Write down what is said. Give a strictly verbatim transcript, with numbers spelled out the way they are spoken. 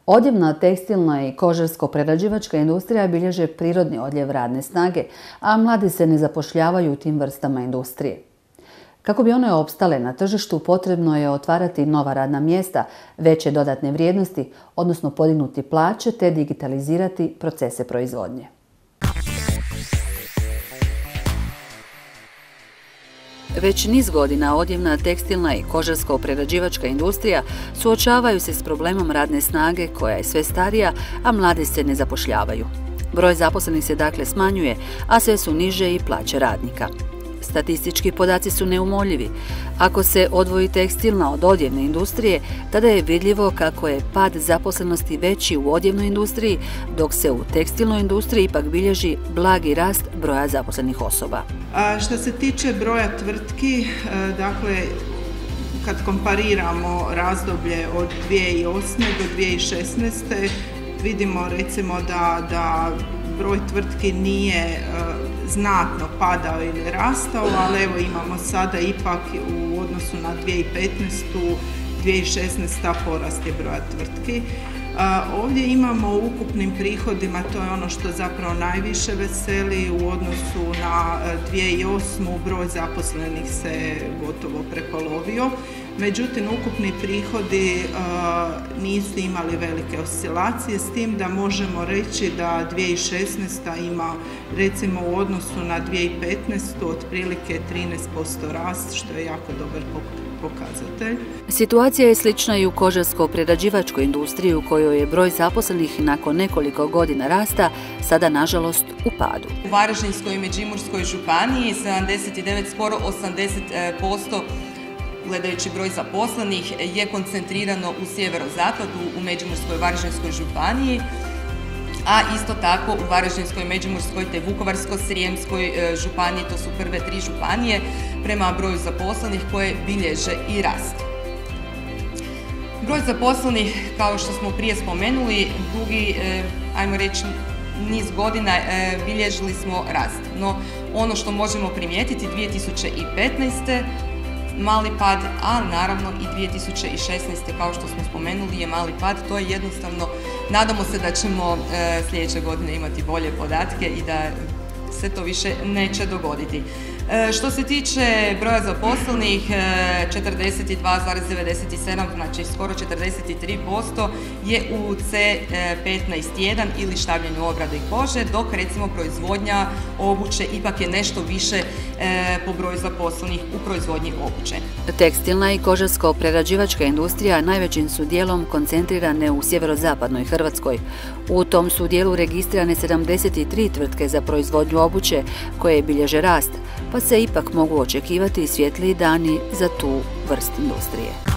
Odjevna, tekstilna i kožarsko-prerađivačka industrija bilježe prirodni odljev radne snage, a mladi se ne zapošljavaju u tim vrstama industrije. Kako bi one opstale na tržištu, potrebno je otvarati nova radna mjesta, veće dodatne vrijednosti, odnosno podignuti plaće te digitalizirati procese proizvodnje. Već niz godina odjevna, tekstilna i kožarsko-prerađivačka industrija suočavaju se s problemom radne snage koja je sve starija, a mladi se ne zapošljavaju. Broj zaposlenih se dakle smanjuje, a sve su niže i plaće radnika. Statistički podaci su neumoljivi. Ako se odvoji tekstilna od odjevne industrije, tada je vidljivo kako je pad zaposlenosti veći u odjevnoj industriji, dok se u tekstilnoj industriji ipak bilježi blagi rast broja zaposlenih osoba. A što se tiče broja tvrtki, dakle, kad kompariramo razdoblje od dvije tisuće osme do dvije tisuće šesnaeste, vidimo recimo da, da broj tvrtki nije znatno padao ili rastao, ali evo imamo sada ipak u odnosu na dvije tisuće petnaestu. dvije tisuće šesnaeste. porast je broja tvrtki. Ovdje imamo u ukupnim prihodima, to je ono što zapravo najviše veseli, u odnosu na dvije tisuće osmu. broj zaposlenih se gotovo prepolovio. Međutim, ukupni prihodi nisu imali velike oscilacije, s tim da možemo reći da dvije tisuće šesnaesta. ima recimo u odnosu na dvije tisuće petnaestu. otprilike trinaest posto rast, što je jako dobar pokazatelj. Situacija je slična i u kožarsko-prerađivačkoj industriji u kojoj je broj zaposlenih nakon nekoliko godina rasta sada nažalost u padu. U Varaždinskoj i Međimurskoj županiji sedamdeset devet, skoro osamdeset posto gledajući broj zaposlenih je koncentrirano u sjeverozapadu, u Međimurskoj i Varaždinskoj županiji, a isto tako u Varaždinskoj, Međimurskoj te Vukovarsko-srijemskoj županiji, to su prve tri županije prema broju zaposlenih koje bilježe i rast. Broj zaposlenih, kao što smo prije spomenuli, dugi, ajmo reći, niz godina bilježili smo rast. No, ono što možemo primijetiti dvije tisuće petnaeste. mali pad, a naravno i dvije tisuće šesnaeste. kao što smo spomenuli je mali pad. To je jednostavno, nadamo se da ćemo e, sljedeće godine imati bolje podatke i da se to više neće dogoditi. E, što se tiče broja zaposlenih, e, četrdeset dva zarez devedeset sedam, znači skoro četrdeset tri posto je u C petnaest jedan ili štavljenju, obrade i kože, dok recimo proizvodnja obuće ipak je nešto više e, po broju zaposlenih u proizvodnji obuće. Tekstilna i kožarsko-prerađivačka industrija najvećim su dijelom koncentrirane u sjeverozapadnoj Hrvatskoj. U tom su dijelu registrirane sedamdeset tri tvrtke za proizvodnju obuće koje bilježe rast, pa se ipak mogu očekivati svjetliji dani za tu vrstu industrije.